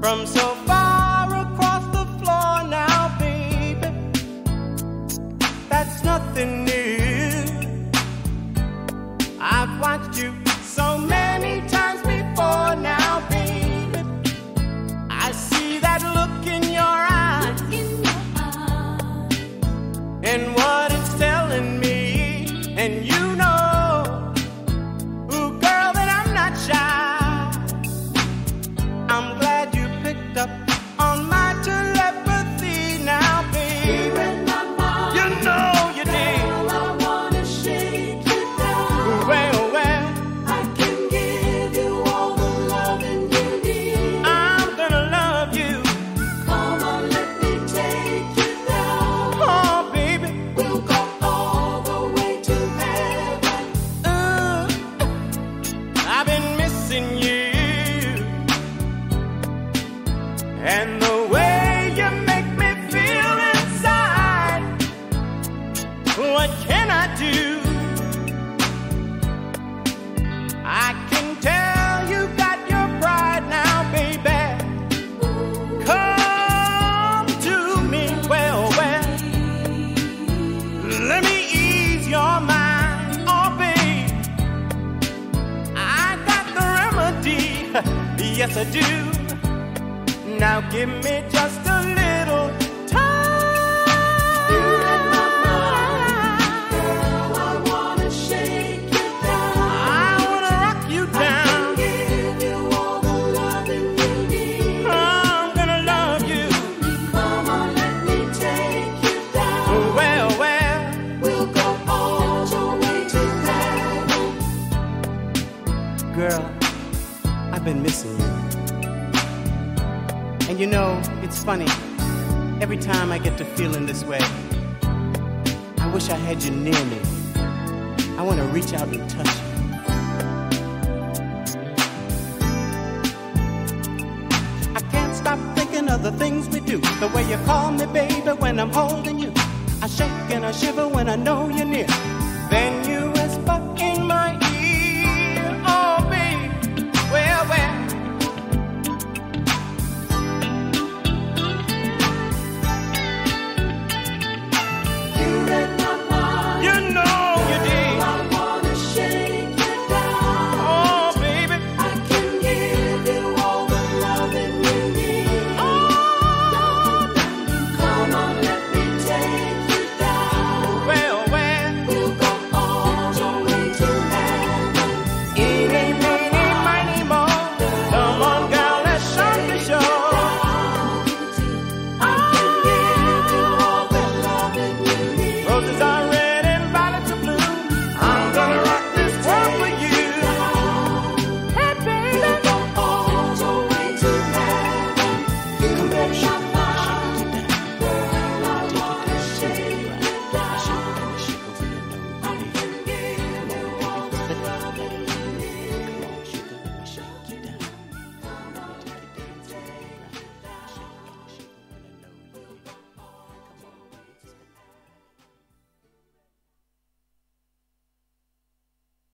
from so far across the floor now, baby. That's nothing new. I've watched you so many times before now, baby. I see that look in your eyes, and what it's telling me, and you know, ooh, girl, that I'm not shy. I'm glad you picked up on my telepathy now, baby. You know you did. Girl, I wanna shake you down. Well, I can give you all the loving you need. I'm gonna love you. Come on, let me take you down. Oh, baby. We'll go all the way to heaven. I've been missing you, and the way you make me feel inside. What can I do? I can tell you got your pride now, baby. Come to me, well, let me ease your mind, oh, babe. I got the remedy, yes I do. Now give me just a little time. You're in my mind. Girl, I wanna shake you down. I wanna rock you down. Give you all the loving you need. I'm gonna love you. Come on, let me take you down. Well, We'll go all the way to heaven. girl, I've been missing you. And you know, it's funny. Every time I get to feeling this way, I wish I had you near me. I want to reach out and touch you. I can't stop thinking of the things we do. The way you call me, baby, when I'm holding you. I shake and I shiver when I know you're near.